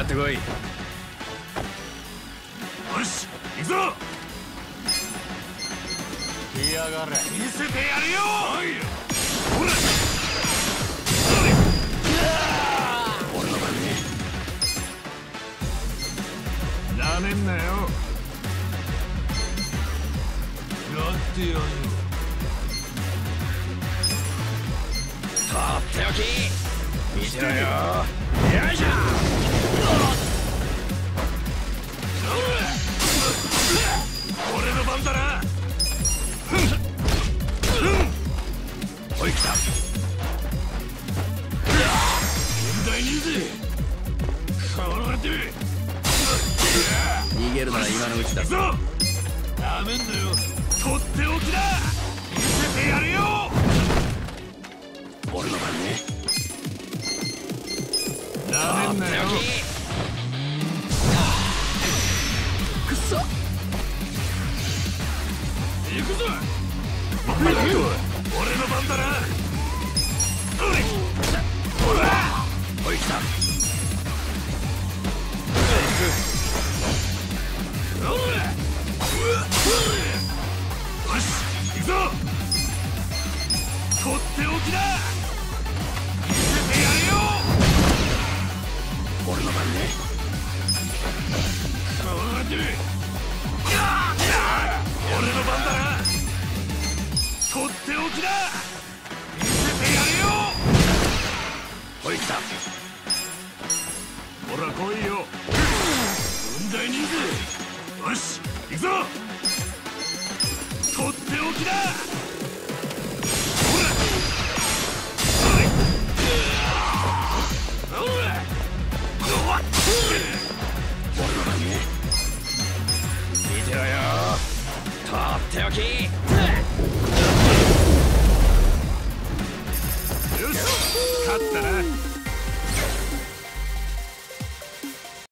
かってこい。よし行くぞ。 来やがれ。 見せてやるよ。ほら俺の番ね。なめんなよ。やってやるよ。 とっておき見てろよ。よいしょ。 俺の番だな。おい来た。問題ねえぜ。これで逃げるなら今のうちだぞ。 なめんなよ。とっておきだ。見せてやるよ。俺の番ね。なめんなよ。くそ。行くぞ。俺の番だな。おい来た。よし行くぞ。とっておきだ。見せてやるよ。俺の番ね。俺の番だな。とっておきだ。見せてやるよ。おい来た。ほら来いよ。問題ねえぜ。よし行くぞ。とっておきだ。ほら見てろよ。とっておき。